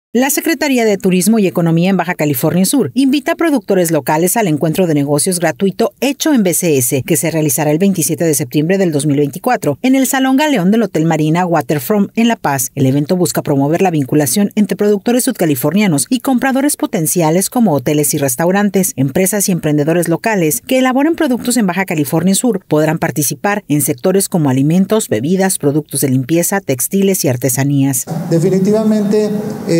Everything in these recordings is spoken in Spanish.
La Secretaría de Turismo y Economía en Baja California Sur invita a productores locales al encuentro de negocios gratuito Hecho en BCS, que se realizará el 27 de septiembre del 2024 en el Salón Galeón del Hotel Marina Waterfront en La Paz. El evento busca promover la vinculación entre productores sudcalifornianos y compradores potenciales como hoteles y restaurantes, empresas y emprendedores locales que elaboren productos en Baja California Sur. Podrán participar en sectores como alimentos, bebidas, productos de limpieza, textiles y artesanías. Definitivamente,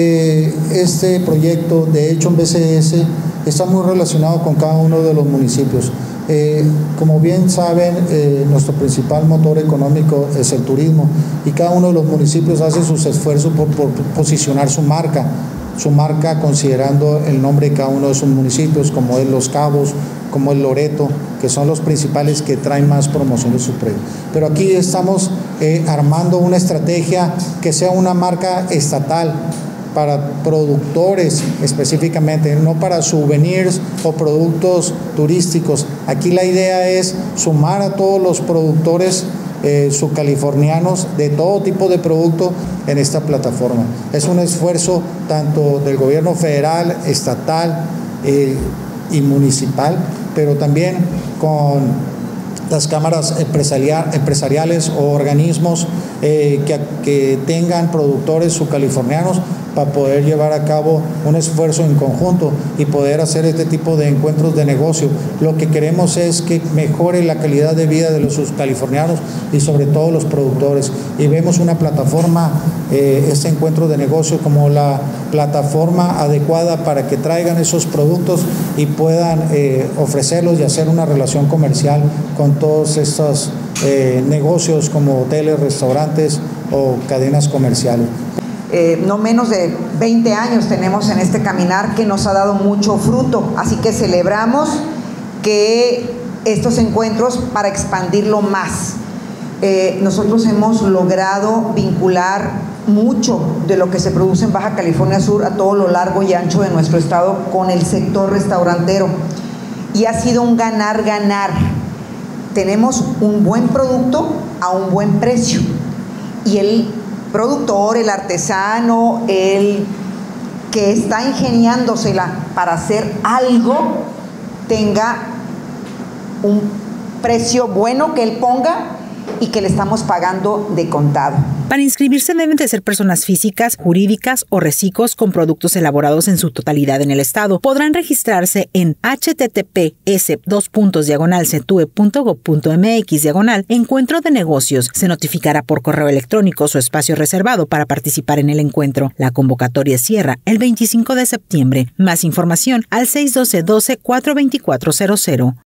este proyecto de Hecho en BCS está muy relacionado con cada uno de los municipios. Como bien saben, nuestro principal motor económico es el turismo y cada uno de los municipios hace sus esfuerzos por posicionar su marca considerando el nombre de cada uno de sus municipios, como es Los Cabos, como es Loreto, que son los principales que traen más promoción de su precio. Pero aquí estamos armando una estrategia que sea una marca estatal para productores específicamente, no para souvenirs o productos turísticos. Aquí la idea es sumar a todos los productores subcalifornianos de todo tipo de producto en esta plataforma. Es un esfuerzo tanto del gobierno federal, estatal y municipal, pero también con las cámaras empresariales o organismos que tengan productores subcalifornianos para poder llevar a cabo un esfuerzo en conjunto y poder hacer este tipo de encuentros de negocio. Lo que queremos es que mejore la calidad de vida de los subcalifornianos y sobre todo los productores. Y vemos una plataforma, este encuentro de negocio, como la plataforma adecuada para que traigan esos productos y puedan ofrecerlos y hacer una relación comercial con todos estos negocios como hoteles, restaurantes o cadenas comerciales. No menos de 20 años tenemos en este caminar que nos ha dado mucho fruto, así que celebramos que estos encuentros para expandirlo más. Nosotros hemos logrado vincular mucho de lo que se produce en Baja California Sur a todo lo largo y ancho de nuestro estado con el sector restaurantero y ha sido un ganar-ganar. Tenemos un buen producto a un buen precio y el productor, el artesano, el que está ingeniándosela para hacer algo, tenga un precio bueno que él ponga y que le estamos pagando de contado. Para inscribirse deben de ser personas físicas, jurídicas o recicos con productos elaborados en su totalidad en el estado. Podrán registrarse en https://ctue.gov.mx/encuentro de negocios. Se notificará por correo electrónico su espacio reservado para participar en el encuentro. La convocatoria cierra el 25 de septiembre. Más información al 612-12-42400.